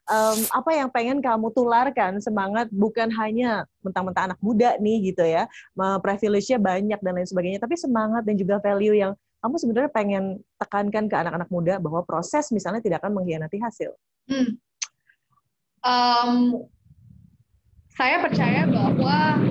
apa yang pengen kamu tularkan semangat bukan hanya mentang-mentang anak muda nih gitu ya, privilege-nya banyak dan lain sebagainya, tapi semangat dan juga value yang kamu sebenarnya pengen tekankan ke anak-anak muda bahwa proses misalnya tidak akan mengkhianati hasil. Saya percaya bahwa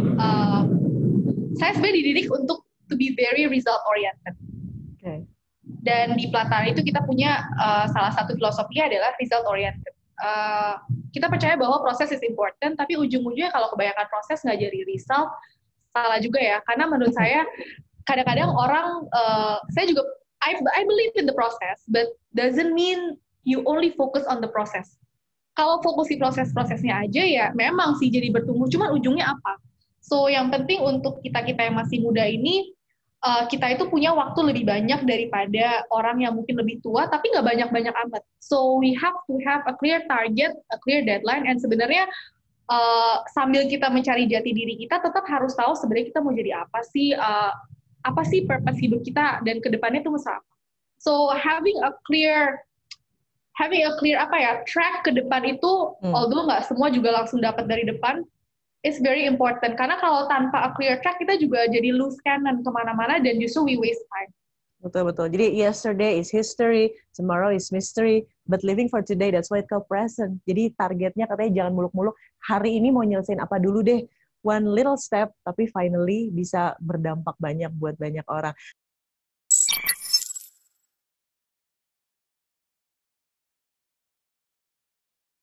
saya sebenarnya dididik untuk to be very result oriented. Okay. Dan di Platari itu kita punya salah satu filosofinya adalah result oriented. Kita percaya bahwa proses is important, tapi ujung-ujungnya kalau kebanyakan proses nggak jadi result, salah juga ya. Karena menurut saya kadang-kadang orang, saya juga I believe in the process, but doesn't mean you only focus on the process. Kalau fokus di proses-prosesnya aja ya memang sih jadi bertumbuh, cuman ujungnya apa? So yang penting untuk kita-kita yang masih muda ini, kita itu punya waktu lebih banyak daripada orang yang mungkin lebih tua, tapi nggak banyak-banyak amat. So we have to have a clear target, a clear deadline, and sebenarnya sambil kita mencari jati diri kita, tetap harus tahu sebenarnya kita mau jadi apa sih purpose hidup kita, dan kedepannya itu apa. So having a clear track ke depan itu, although nggak semua juga langsung dapat dari depan, it's very important. Karena kalau tanpa a clear track, kita juga jadi loose cannon kemana-mana dan justru we waste time. Betul-betul. Jadi yesterday is history, tomorrow is mystery, but living for today, that's why it's called present. Jadi targetnya katanya jangan muluk-muluk, hari ini mau nyelesain apa dulu deh. One little step, tapi finally bisa berdampak banyak buat banyak orang.